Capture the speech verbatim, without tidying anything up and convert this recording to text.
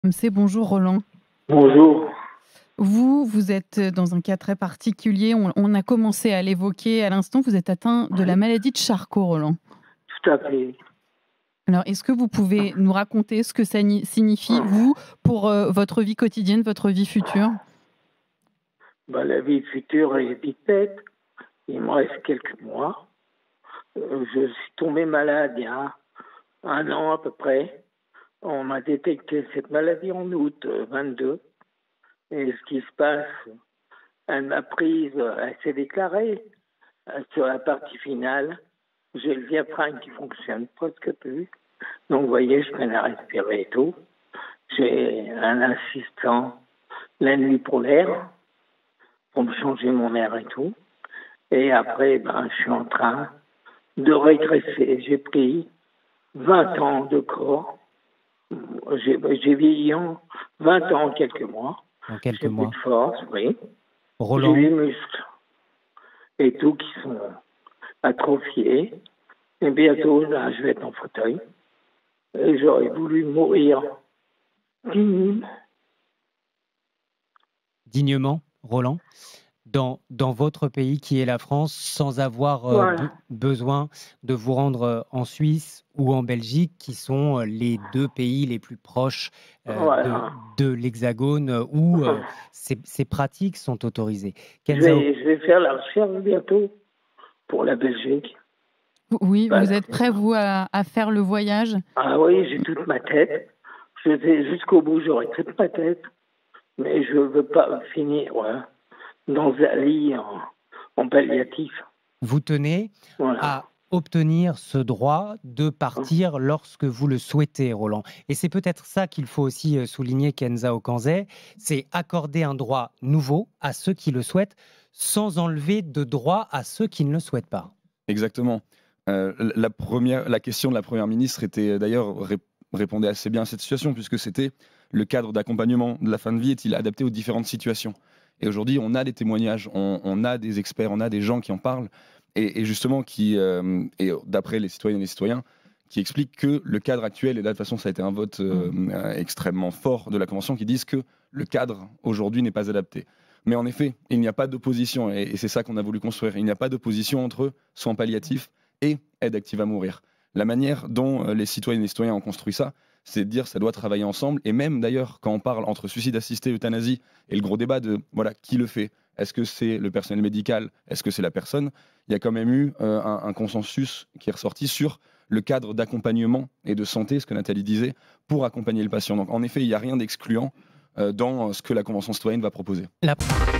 C'est bonjour Roland. Bonjour. Vous, vous êtes dans un cas très particulier, on on a commencé à l'évoquer à l'instant, vous êtes atteint de la Oui, maladie de Charcot, Roland. tout à fait. Alors, est-ce que vous pouvez nous raconter ce que ça ni signifie, vous, pour, heu, votre vie quotidienne, votre vie future? Bah, la vie future est vite faite. Il me reste quelques mois. Euh, je suis tombé malade il y a un an à peu près. On m'a détecté cette maladie en août euh, vingt-deux. Et ce qui se passe, elle m'a prise, euh, elle s'est déclarée euh, sur la partie finale. J'ai le diaphragme qui fonctionne presque plus. Donc, vous voyez, je peine à respirer et tout. J'ai un assistant la nuit pour l'air, pour me changer mon air et tout. Et après, ben, je suis en train de régresser. J'ai pris vingt ans de corps. J'ai j'ai vieilli en vingt ans en quelques mois. En quelques J'ai plus mois. de force, oui. J'ai Roland, les muscles et tout qui sont atrophiés. Et bientôt, là, je vais être en fauteuil. Et j'aurais voulu mourir digne. dignement, Roland, dans, dans votre pays qui est la France, sans avoir euh, be- Voilà. besoin de vous rendre euh, en Suisse ou en Belgique, qui sont euh, les deux pays les plus proches euh, de, Voilà. de l'Hexagone, euh, où euh, ces, ces pratiques sont autorisées. Je Kenza, vais, je vais faire la recherche bientôt pour la Belgique. O oui, Parce vous êtes que, prêt, vous, à à faire le voyage? ah oui, j'ai toute ma tête. Je vais jusqu'au bout, j'aurai toute ma tête. Mais je ne veux pas finir ouais, dans un lit en, en palliatif. vous tenez Voilà. à obtenir ce droit de partir lorsque vous le souhaitez, Roland. Et c'est peut-être ça qu'il faut aussi euh, souligner, Kenza Okanze, c'est accorder un droit nouveau à ceux qui le souhaitent, sans enlever de droit à ceux qui ne le souhaitent pas. Exactement. Euh, la, première, la question de la Première ministre était d'ailleurs ré- répondait assez bien à cette situation, puisque c'était le cadre d'accompagnement de la fin de vie est-il adapté aux différentes situations. Et aujourd'hui, on a des témoignages, on, on a des experts, on a des gens qui en parlent, et, et justement qui, euh, et d'après les citoyennes et les citoyens, qui expliquent que le cadre actuel, et là de toute façon ça a été un vote euh, euh, extrêmement fort de la Convention, qui disent que le cadre aujourd'hui n'est pas adapté. Mais en effet, il n'y a pas d'opposition, et, et c'est ça qu'on a voulu construire. Il n'y a pas d'opposition entre soins palliatifs et aide active à mourir. La manière dont euh, les citoyennes et les citoyens ont construit ça, c'est de dire ça doit travailler ensemble. Et même d'ailleurs, quand on parle entre suicide assisté et euthanasie, et le gros débat de voilà qui le fait, est-ce que c'est le personnel médical, est-ce que c'est la personne, il y a quand même eu euh, un, un consensus qui est ressorti sur le cadre d'accompagnement et de santé, ce que Nathalie disait, pour accompagner le patient. Donc en effet, il n'y a rien d'excluant euh, dans ce que la Convention citoyenne va proposer. La...